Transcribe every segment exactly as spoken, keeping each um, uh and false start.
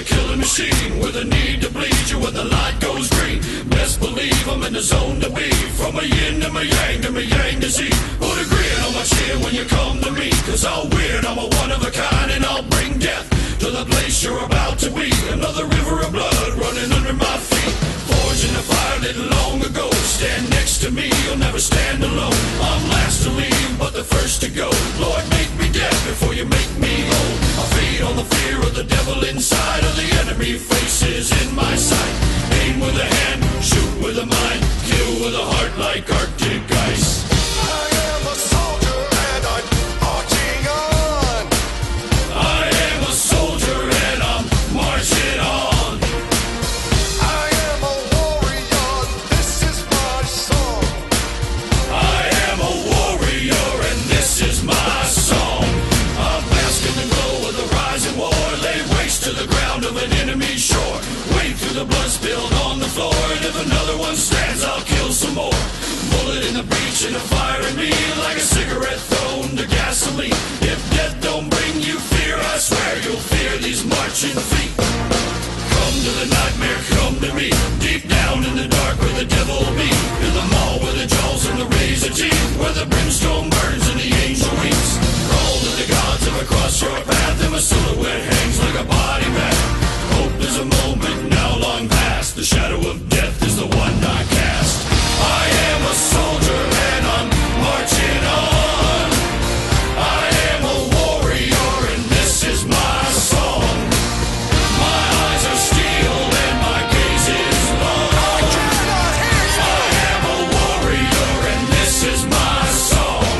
a killing machine with a need to bleed you when the light goes green. Best believe I'm in the zone to be. From a yin to my yang to my yang to Z. Put a grin on my chin when you come to me, cause I'll win, I'm a one of a kind, and I'll bring death to the place you're about to be. Another river of blood running under my feet. Forged in the fire lit long ago. Stand next to me, you'll never stand alone. I'm last to leave, but the first to go. Lord, make me dead before you make me whole. I feed on the fear of the devil inside, of the enemy faces in my sight. Aim with a hand, shoot with a mind, kill with a heart like Arctic ice. I am a soldier and I'm marching on. I am a soldier and I'm marching on. I am a warrior, this is my song. I am a warrior and this is my song. I'm basking the glow of the rising war. Lay waste to the ground of an enemy shore. Wade through the blood spilled on the floor, and if another one stands, I'll kill some more. Bullet in the breach and a fire in me, like a cigarette thrown to gasoline. If death don't bring you fear, I swear you'll fear these marching feet. Come to the nightmare, come to me. Deep down in the dark where the devil be. In the mall where the jaws and the razor teeth, where the brimstone burns and the angel weeps. Crawl to the gods if I cross your path, and my silhouette hangs like a body bag. Hope is a moment now long past. The shadow of death is the one I cast. I am a soldier and I'm marching on. I am a warrior and this is my song. My eyes are steel and my gaze is long. I cannot hear you. I am a warrior and this is my song.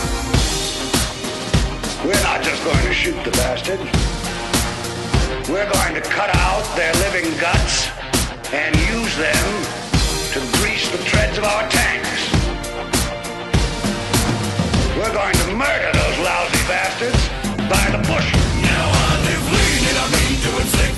We're not just going to shoot the bastard. We're going to cut out their living guts and use them to grease the treads of our tanks. We're going to murder those lousy bastards by the bushel. Now I live lean and I mean to inflict